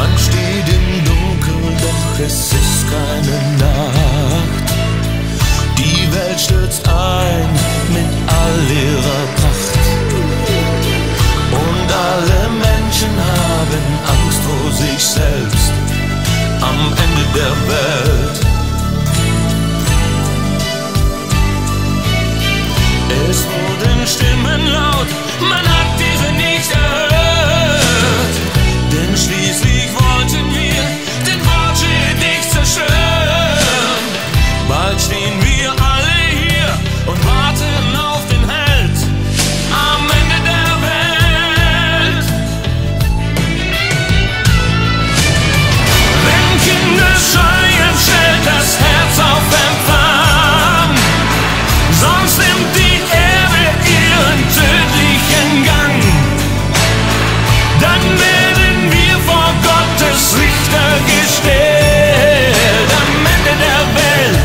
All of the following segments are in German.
Man steht im Dunkeln, doch es ist keine Nacht. Die Welt stürzt ein mit all ihrer Pracht. Und alle Menschen haben Angst vor sich selbst am Ende der Welt. Es wurden Stimmen laut, man hat diese nicht erhört. Denn schließlich wollten wir den Fortschritt nicht zerstören. Bald stehen wir alle hier und warten auf den Held am Ende der Welt. Wenn Kinder schreien, stellt das Herz auf Empfang. Sonst nimmt die Erde ihren tödlichen Gang. Dann werden wir vor Gottes Richter gestellt am Ende der Welt.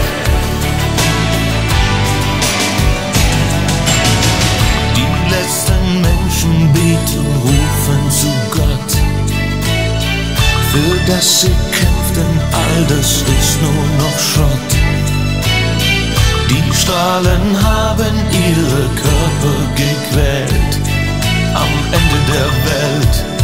Die letzten Menschen beten, rufen zu Gott. Für das sie kämpften, all das ist nur noch Schrott. Die Strahlen haben ihre Körper gequält am Ende der Welt.